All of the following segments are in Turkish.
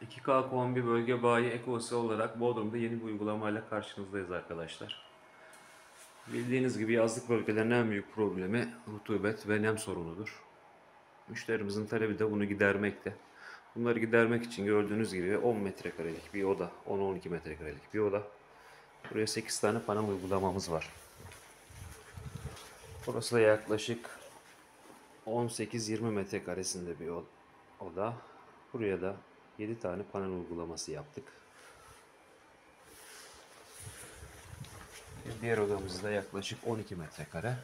2K Kombi Bölge Bayi Ekosi olarak Bodrum'da yeni bir uygulamayla karşınızdayız arkadaşlar. Bildiğiniz gibi yazlık bölgelerin en büyük problemi rutubet ve nem sorunudur. Müşterimizin talebi de bunu gidermekte. Bunları gidermek için gördüğünüz gibi 10 metrekarelik bir oda, 10-12 metrekarelik bir oda. Buraya 8 tane panel uygulamamız var. Burası da yaklaşık 18-20 metrekaresinde bir oda. Buraya da 7 tane panel uygulaması yaptık. Diğer odamızda yaklaşık 12 metrekare.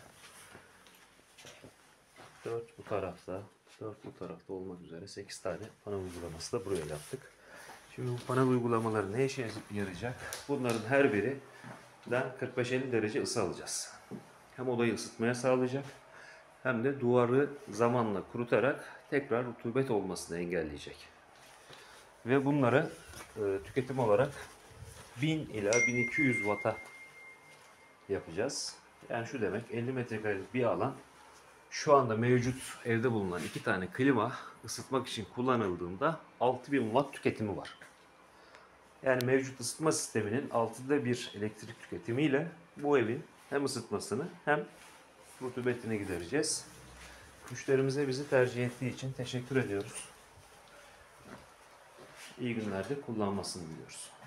4 bu tarafta, 4 bu tarafta olmak üzere 8 tane panel uygulaması da buraya yaptık. Şimdi bu panel uygulamaları ne işe yarayacak? Bunların her birinden 45-50 derece ısı alacağız. Hem odayı ısıtmaya sağlayacak hem de duvarı zamanla kurutarak tekrar rutubet olmasını engelleyecek. Ve bunları tüketim olarak 1000 ila 1200 Watt'a yapacağız. Yani şu demek, 50 metrekarelik bir alan şu anda mevcut evde bulunan 2 tane klima ısıtmak için kullanıldığında 6000 watt tüketimi var. Yani mevcut ısıtma sisteminin 6'da 1 elektrik tüketimiyle bu evin hem ısıtmasını hem rutubetini gidereceğiz. Müşterimize bizi tercih ettiği için teşekkür ediyoruz. İyi günlerde kullanmasını diliyoruz.